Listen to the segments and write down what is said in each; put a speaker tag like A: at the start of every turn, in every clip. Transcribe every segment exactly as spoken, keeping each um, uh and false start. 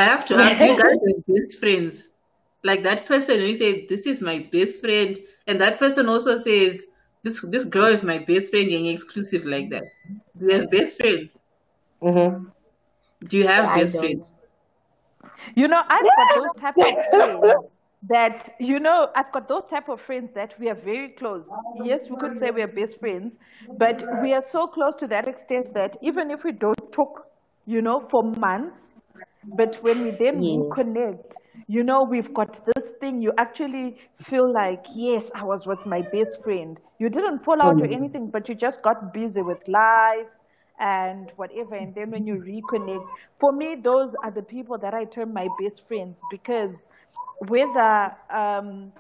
A: I have to ask you guys are best friends. Like that person who you say, this is my best friend, and that person also says, this this girl is my best friend and you're exclusive like that. Do you have best friends?
B: Mm-hmm.
A: Do you have
C: I
A: best
C: don't.
A: friends?
D: You know, I've got those type of friends that, you know, I've got those type of friends that we are very close. Yes, we could say we are best friends, but we are so close to that extent that even if we don't talk, you know, for months, but when we then
C: Yeah.
D: reconnect, you know, we've got this thing, you actually feel like, yes, I was with my best friend. You didn't fall out or anything, but you just got busy with life and whatever. And then when you reconnect, for me, those are the people that I term my best friends, because whether um,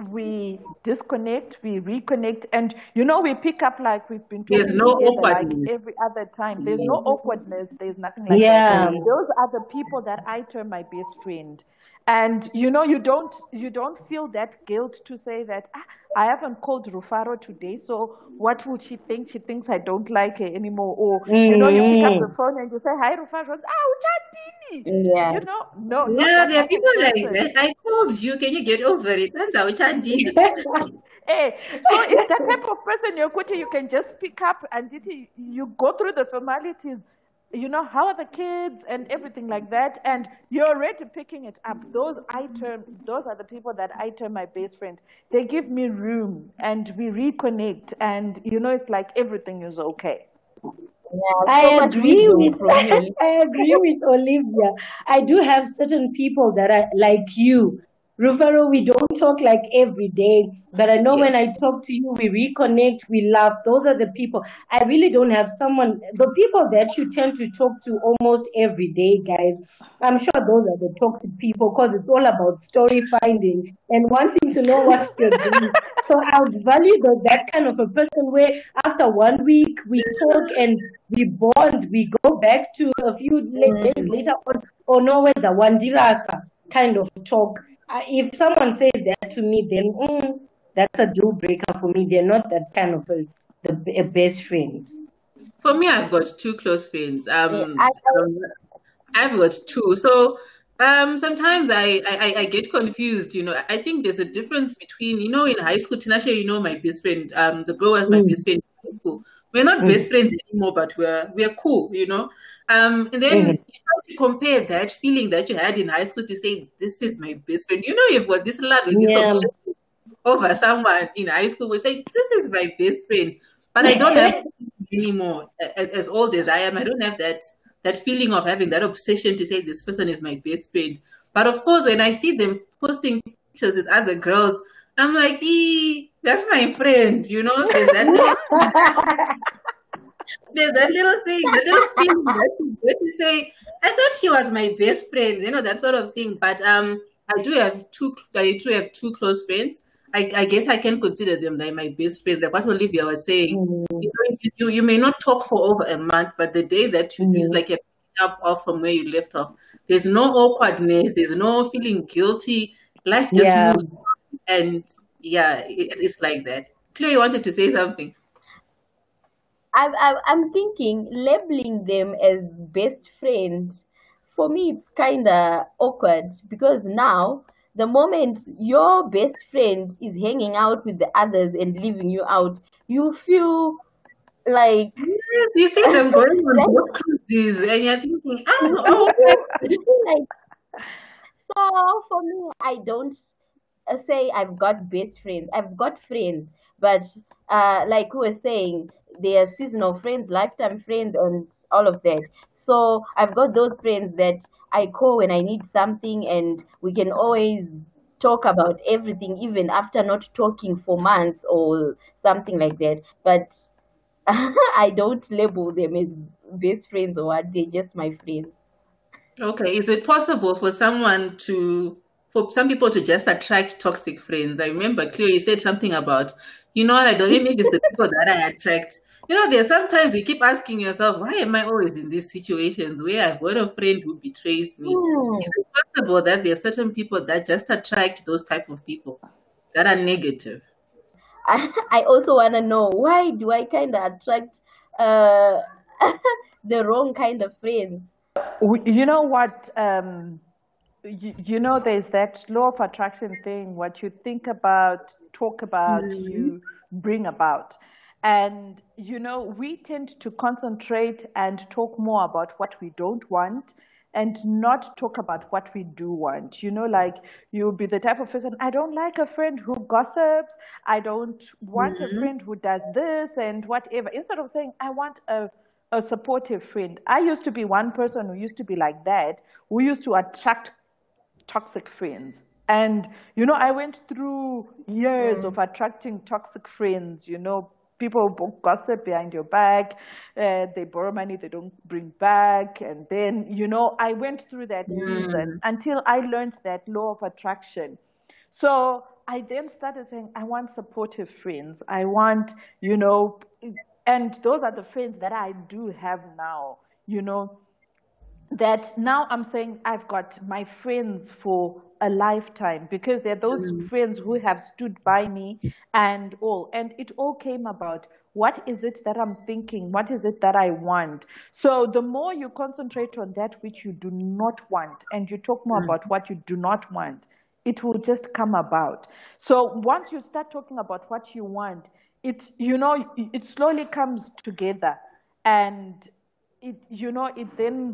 D: we disconnect, we reconnect, and you know, we pick up like we've been talking
A: There's no
D: together like
A: awkwardness.
D: every other time. There's no awkwardness, there's nothing like that.
B: Yeah.
D: Those are the people that I term my best friend. And you know, you don't you don't feel that guilt to say that ah, I haven't called Rufaro today, so what will she think? She thinks I don't like her anymore. Or you know, you pick up the phone and you say, "Hi, Rufaro." Ah, Uchandini.
C: Yeah.
D: You know, no, not
A: Yeah,
D: that
A: there are
D: type of
A: people like
D: person.
A: that. I called you. Can you get over it? That's how I did.
D: Hey, so it's that type of person, Yokuti, you can just pick up and it, you go through the formalities, you know, how are the kids and everything like that, and you're already picking it up. Those I term, those are the people that I term my best friend. They give me room and we reconnect, and you know, it's like everything is okay.
C: Yeah,
B: I
C: so much
B: agree
C: wisdom
B: with
C: from you.
B: I agree with Olivia. I do have certain people that are like you. Rufaro, we don't talk like every day, but I know
A: Yeah.
B: when I talk to you, we reconnect, we laugh. Those are the people. I really don't have someone, the people that you tend to talk to almost every day, guys. I'm sure those are the toxic people because it's all about story finding and wanting to know what you're doing. So I would value the, that kind of a person where after one week we talk and we bond, we go back to a few la- days later on, or no, where the one diraka kind of talk. Uh, if someone says that to me, then mm, that's a deal breaker for me. They're not that kind of a, the, a best friend.
A: For me, I've got two close friends. Um,
C: I,
A: um, I've got two. So um, sometimes I, I, I get confused. You know, I think there's a difference between, you know, in high school, Tinashe, you know, my best friend, um, the girl was my
B: Mm.
A: best friend in high school. We're not
B: Mm.
A: best friends anymore, but we're we're cool, you know. Um, and then
B: Mhm.
A: you have to compare that feeling that you had in high school to say, this is my best friend. You know, you've got this love and this
B: Yeah.
A: obsession over someone in high school. We say, this is my best friend. But I don't have anymore. As, as old as I am, I don't have that that feeling of having that obsession to say this person is my best friend. But of course, when I see them posting pictures with other girls, I'm like, ee, that's my friend. You know, there's that little, there's that little thing, that little feeling that you get to say, I thought she was my best friend, you know, that sort of thing. But um, I do have two, I do have two close friends. I, I guess I can consider them like my best friends. Like what Olivia was saying,
B: Mm.
A: you, know, you, you you may not talk for over a month, but the day that you just
B: Mm.
A: like you're picking up off from where you left off, there's no awkwardness, there's no feeling guilty. Life just
B: Yeah.
A: moves, and yeah, it, it's like that. Claire, you wanted to say something?
C: I, I, I'm thinking labeling them as best friends, for me, it's kind of awkward because now, the moment your best friend is hanging out with the others and leaving you out, you feel like
A: Yes, you see them going on
C: like,
A: boat cruises, and you're thinking, oh, oh, okay.
C: like so for me, I don't uh, say I've got best friends. I've got friends, but uh, like we were saying, they are seasonal friends, lifetime friends, and all of that. So I've got those friends that I call when I need something, and we can always talk about everything, even after not talking for months or something like that. But I don't label them as best friends or what. They're just my friends.
A: Okay, is it possible for someone to, for some people to just attract toxic friends? I remember, Cleo, you said something about, you know what, I don't know, maybe it's the people that I attract. You know, there's sometimes you keep asking yourself, why am I always in these situations where I've got a friend who betrays me?
C: Hmm.
A: Is it possible that there are certain people that just attract those type of people that are negative?
C: I, I also want to know, why do I kind of attract uh, the wrong kind of friends?
D: We- You know what? Um, you, you know, there's that law of attraction thing. What you think about, talk about,
A: Mm-hmm.
D: you bring about. And, you know, we tend to concentrate and talk more about what we don't want and not talk about what we do want. You know, like you'll be the type of person, I don't like a friend who gossips. I don't want a
A: Mm-hmm.
D: friend who does this and whatever. Instead of saying, I want a, a supportive friend. I used to be one person who used to be like that, who used to attract toxic friends. And, you know, I went through years of attracting toxic friends, you know, people gossip behind your back, uh, they borrow money they don't bring back. And then, you know, I went through that season until I learned that law of attraction. So I then started saying, I want supportive friends. I want, you know, and those are the friends that I do have now, you know, that now I'm saying I've got my friends for a lifetime, because they're those
A: Mm.
D: friends who have stood by me and all. And it all came about, what is it that I'm thinking? What is it that I want? So the more you concentrate on that which you do not want, and you talk more
A: Mm.
D: about what you do not want, it will just come about. So once you start talking about what you want, it, you know, it slowly comes together, and it, you know, it then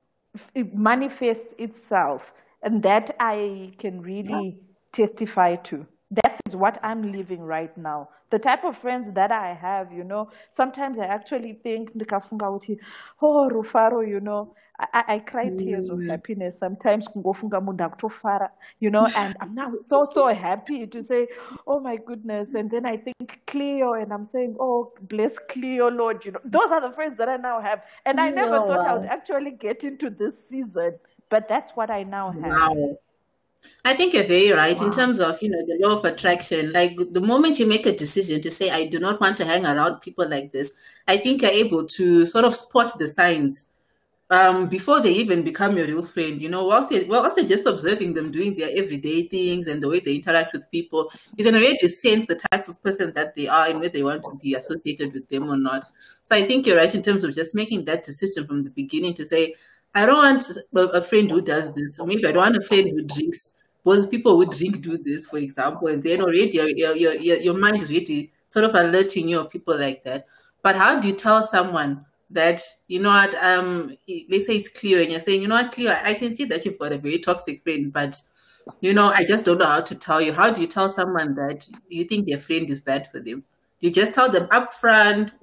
D: it manifests itself, and that I can really testify to. That is what I'm living right now. The type of friends that I have, you know, sometimes I actually think, ndikafunga uti, oh, Rufaro, you know, I, I I cry tears of
A: Mm.
D: happiness sometimes, kungofunga mundu akutofara, you know, and I'm now so, so happy to say, oh my goodness. And then I think Cleo, and I'm saying, oh, bless Cleo, Lord, you know, those are the friends that I now have. And I never
C: Oh,
D: thought I would
C: wow.
D: actually get into this season, but that's what I now have.
A: Wow. I think you're very right in
C: Wow.
A: terms of, you know, the law of attraction. Like the moment you make a decision to say, I do not want to hang around people like this, I think you're able to sort of spot the signs um, before they even become your real friend. You know, whilst you're, whilst you're just observing them doing their everyday things and the way they interact with people, you can already sense the type of person that they are and whether they want to be associated with them or not. So I think you're right in terms of just making that decision from the beginning to say, I don't want a a friend who does this, or maybe I don't want a friend who drinks. Because people who drink do this, for example, and then already your, your, your, your your mind is already sort of alerting you of people like that. But how do you tell someone that, you know what, um, let's say it's Cleo, and you're saying, you know what, Cleo, I can see that you've got a very toxic friend, but, you know, I just don't know how to tell you. How do you tell someone that you think their friend is bad for them? Do you just tell them upfront,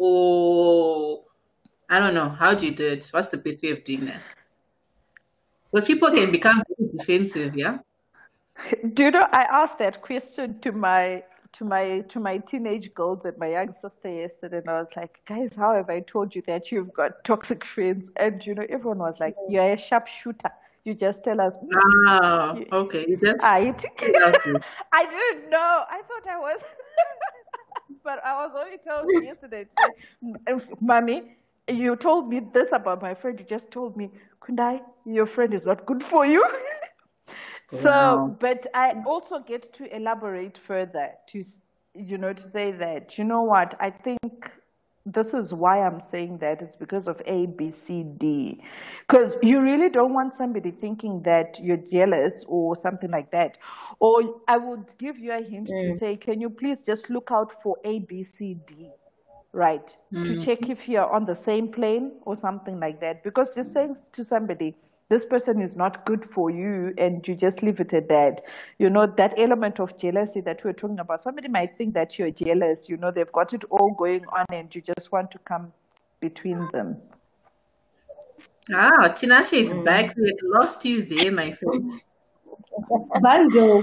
A: or I don't know, how do you do it? What's the best way of doing that? Because people can become very defensive, yeah?
D: Do you know, I asked that question to my to my to my teenage girls and my young sister yesterday, and I was like, guys, how have I told you that you've got toxic friends? And you know, everyone was like, you're a sharpshooter. You just tell us.
A: Ah,
D: You,
A: okay. You just
D: I think
A: okay.
D: I didn't know. I thought I was, but I was only told yesterday, Mommy, you told me this about my friend. You just told me, Kundai, your friend is not good for you. So,
A: Wow.
D: but I also get to elaborate further to, you know, to say that, you know what, I think this is why I'm saying that. It's because of A, B, C, D. Because you really don't want somebody thinking that you're jealous or something like that. Or I would give you a hint to say, can you please just look out for A, B, C, D, right? To
A: Mm.
D: check if you're on the same plane or something like that. Because just saying to somebody, this person is not good for you, and you just leave it at that. You know, that element of jealousy that we're talking about, somebody might think that you're jealous, you know, they've got it all going on and you just want to come between them.
A: Ah, Tinashe is back. We had lost you there, my friend.
B: Bando.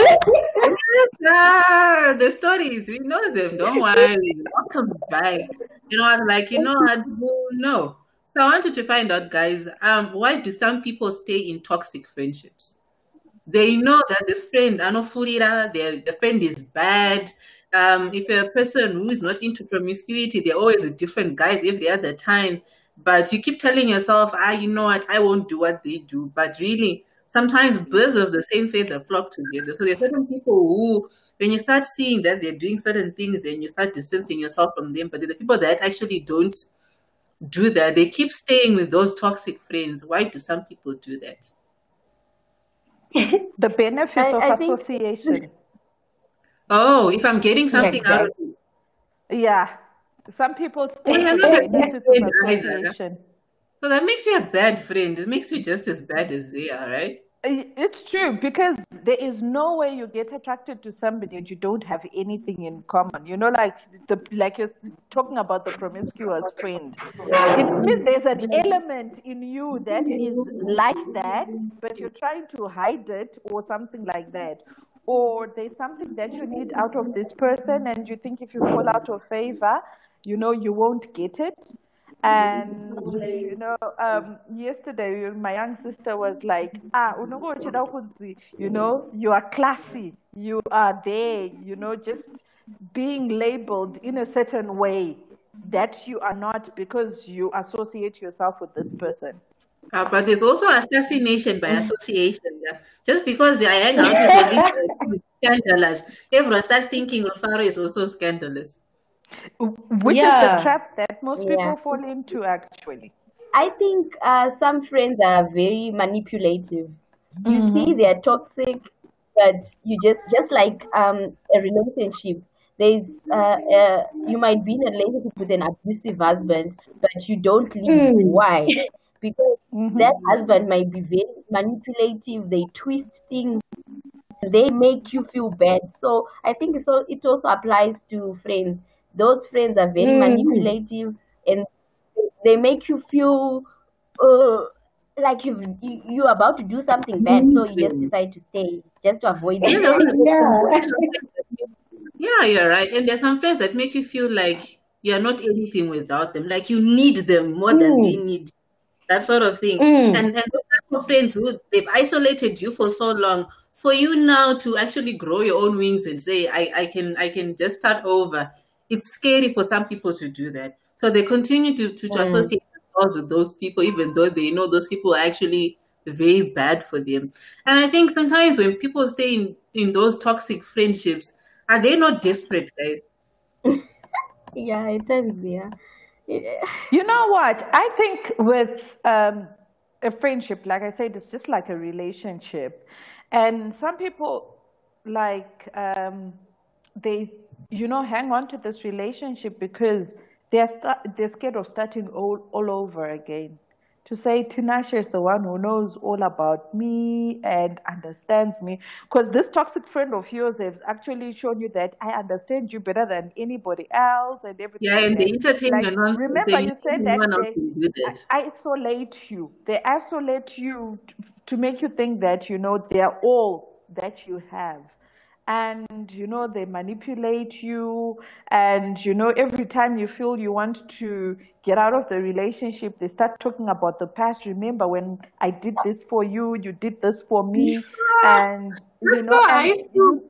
A: Ah, the stories, we know them. Don't worry. Welcome back. You know, I was like, you know, I do know. So I wanted to find out, guys, um, why do some people stay in toxic friendships? They know that this friend, Anofurira, the friend is bad. Um, if you're a person who is not into promiscuity, they're always with different guys every other time. But you keep telling yourself, ah, you know what, I won't do what they do. But really, sometimes birds of the same feather flock together. So there are certain people who, when you start seeing that they're doing certain things, and you start distancing yourself from them, but the people that actually don't do that, they keep staying with those toxic friends. Why do some people do that?
D: The benefits
C: I,
D: of
C: I think
D: association.
A: Oh, if I'm getting something out of
C: exactly.
A: it.
D: Yeah. Some people
A: Oh,
D: stay
A: you're
D: for
A: not
D: the
A: a bad
D: benefits of
A: friend either.
D: association.
A: So that makes you a bad friend. It makes you just as bad as they are, right?
D: I- It's true because there is no way you get attracted to somebody and you don't have anything in common. You know, like the like you're talking about the promiscuous friend. It means there's an element in you that is like that, but you're trying to hide it or something like that. Or there's something that you need out of this person, and you think if you fall out of favor, you know, you won't get it. And you know, um, yesterday my young sister was like, "Ah, unongo uchida ukuthi, you know, you are classy, you are there, you know, just being labeled in a certain way that you are not because you associate yourself with this person."
A: Uh, but there's also assassination by association. Yeah. Just because they hang out with a little scandalous, everyone starts thinking Rufaro is also scandalous.
D: Which is
B: Yeah.
D: the trap that most
C: Yeah.
D: people fall into, actually.
C: I think uh, some friends are very manipulative. You see, they're toxic, but you just just like um a relationship. There's uh, uh you might be in a relationship with an abusive husband, but you don't leave.
B: Mm.
C: Why? Because
D: Mhm.
C: that husband might be very manipulative. They twist things. They make you feel bad. So I think it's all, it also applies to friends. Those friends are very
B: Mm.
C: manipulative, and they make you feel uh, like you you you're about to do something bad, so you just decide to stay just to avoid
A: Yeah,
C: it.
A: there-
B: Yeah.
A: yeah, you're right. And there's some friends that make you feel like you're not anything without them, like you need them more than they
B: Mm.
A: need, that sort of thing.
B: Mm.
A: And and those type of friends who they've isolated you for so long, for you now to actually grow your own wings and say, I, I can I can just start over. It's scary for some people to do that. So they continue to, to, to
C: Mm.
A: associate themselves with those people, even though they know those people are actually very bad for them. And I think sometimes when people stay in, in those toxic friendships, are they not desperate, guys?
C: Yeah, it is. Yeah. Yeah.
D: You know what? I think with um, a friendship, like I said, it's just like a relationship. And some people, like, um, they, you know, hang on to this relationship because they're, sta- they're scared of starting all, all over again. To say Tinashe is the one who knows all about me and understands me. Because this toxic friend of yours has actually shown you that I understand you better than anybody else and everything.
A: Yeah, and
D: like
A: they
D: that.
A: entertain
D: Like,
A: your nonsense.
D: remember,
A: They
D: you said
A: no
D: that
A: one else
D: they
A: can do that.
D: i- isolate you. They isolate you t- to make you think that, you know, they are all that you have. And, you know, they manipulate you. And, you know, every time you feel you want to get out of the relationship, they start talking about the past. Remember when I did this for you, you did this for me. And, you
A: That's
D: know,
A: so
D: and
A: high school.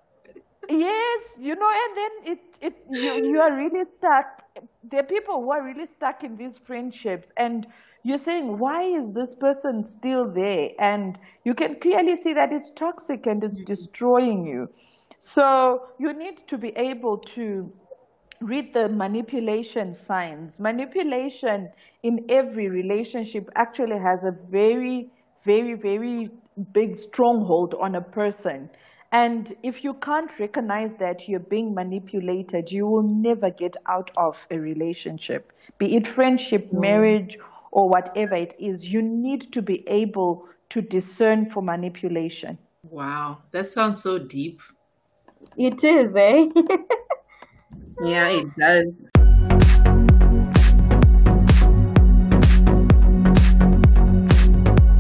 D: yes, you know, and then it, it you, you are really stuck. There are people who are really stuck in these friendships, and you're saying, why is this person still there? And you can clearly see that it's toxic and it's destroying you. So you need to be able to read the manipulation signs. Manipulation in every relationship actually has a very, very, very big stronghold on a person. And if you can't recognize that you're being manipulated, you will never get out of a relationship, be it friendship, marriage, or whatever it is. You need to be able to discern for manipulation.
A: Wow, that sounds so deep.
C: It is, eh?
A: Yeah, it does.